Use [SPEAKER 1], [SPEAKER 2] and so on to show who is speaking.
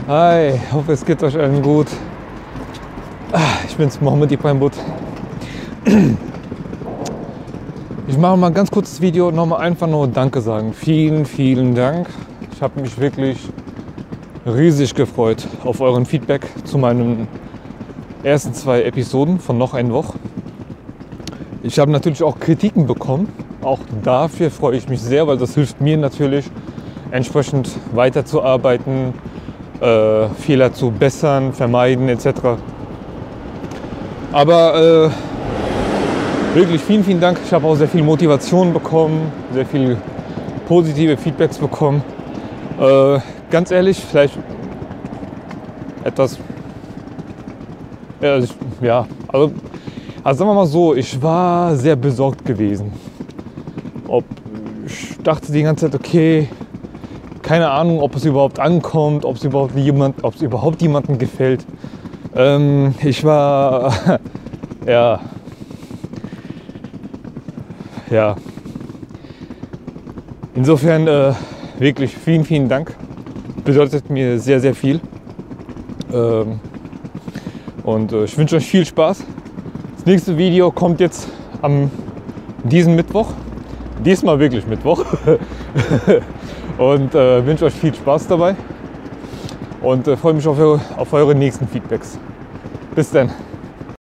[SPEAKER 1] Hi, hoffe es geht euch allen gut. Ich bin's, Mohammed Ibrahim Butt. Ich mache mal ein ganz kurzes Video, nochmal einfach nur Danke sagen. Vielen, vielen Dank. Ich habe mich wirklich riesig gefreut auf euren Feedback zu meinen ersten 2 Episoden von noch eine Woche. Ich habe natürlich auch Kritiken bekommen. Auch dafür freue ich mich sehr, weil das hilft mir natürlich, entsprechend weiterzuarbeiten, Fehler zu bessern, vermeiden etc. Aber wirklich vielen, vielen Dank. Ich habe auch sehr viel Motivation bekommen, sehr viel positive Feedbacks bekommen. Ganz ehrlich, vielleicht etwas, also sagen wir mal so, ich war sehr besorgt gewesen. Ich dachte die ganze Zeit, okay, keine Ahnung, ob es überhaupt ankommt, ob es überhaupt jemandem gefällt. Ich war, ja. Insofern wirklich vielen, vielen Dank. Bedeutet mir sehr, sehr viel. Und ich wünsche euch viel Spaß. Das nächste Video kommt jetzt am diesen Mittwoch. Diesmal wirklich Mittwoch. Und wünsche euch viel Spaß dabei. Und freue mich auf eure nächsten Feedbacks. Bis dann.